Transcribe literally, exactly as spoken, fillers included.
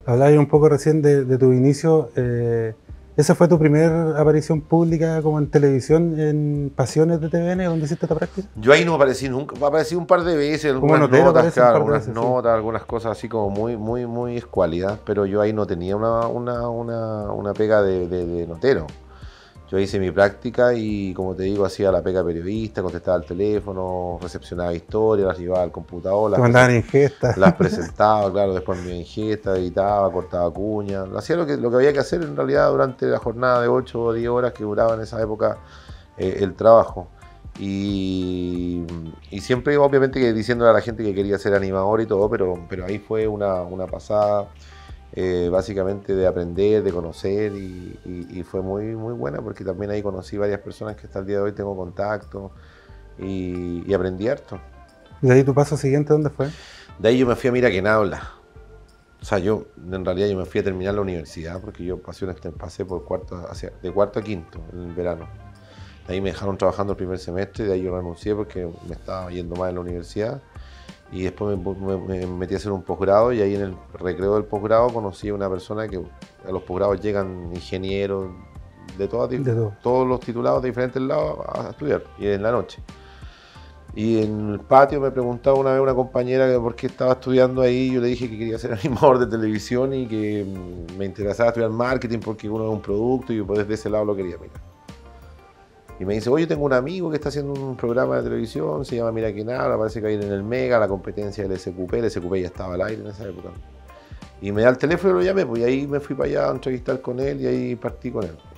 Hablabas un poco recién de, de tu inicio. Eh, ¿esa fue tu primera aparición pública como en televisión en Pasiones de T V N, donde hiciste esta práctica? Yo ahí no aparecí nunca, aparecí un par de veces, Como algunas notero notas, aparece un claro, par de algunas veces, sí. notas, algunas cosas así como muy, muy, muy escuálidas, pero yo ahí no tenía una, una, una, una pega de, de, de notero. Yo hice mi práctica y, como te digo, hacía la pega periodista, contestaba el teléfono, recepcionaba historias, las llevaba al computador, Te las, mandaban present ingestas. las presentaba, claro, después me ingesta, editaba, cortaba cuñas, hacía lo que, lo que había que hacer en realidad durante la jornada de ocho o diez horas que duraba en esa época eh, el trabajo. Y, y siempre, obviamente, que diciéndole a la gente que quería ser animador y todo, pero, pero ahí fue una, una pasada. Eh, básicamente de aprender, de conocer y, y, y fue muy, muy buena porque también ahí conocí varias personas que hasta el día de hoy tengo contacto y, y aprendí harto. ¿Y de ahí tu paso siguiente dónde fue? De ahí yo me fui a Miraquenabla. O sea, yo en realidad yo me fui a terminar la universidad porque yo pasé, pasé por cuarto, hacia, de cuarto a quinto en el verano. De ahí me dejaron trabajando el primer semestre, de ahí yo renuncié porque me estaba yendo mal en la universidad. Y después me, me, me metí a hacer un posgrado y ahí en el recreo del posgrado conocí a una persona que a los posgrados llegan ingenieros de, todas, De todo. todos los titulados de diferentes lados a estudiar y en la noche. Y en el patio me preguntaba una vez una compañera que por qué estaba estudiando ahí. Yo le dije que quería ser animador de televisión y que me interesaba estudiar marketing porque uno es un producto y yo desde ese lado lo quería mirar. Y me dice, oye, tengo un amigo que está haciendo un programa de televisión, se llama Miraquenabla, parece que hay en el Mega, la competencia del S Q P, el S Q P ya estaba al aire en esa época. Y me da el teléfono y lo llamé, pues y ahí me fui para allá a entrevistar con él y ahí partí con él.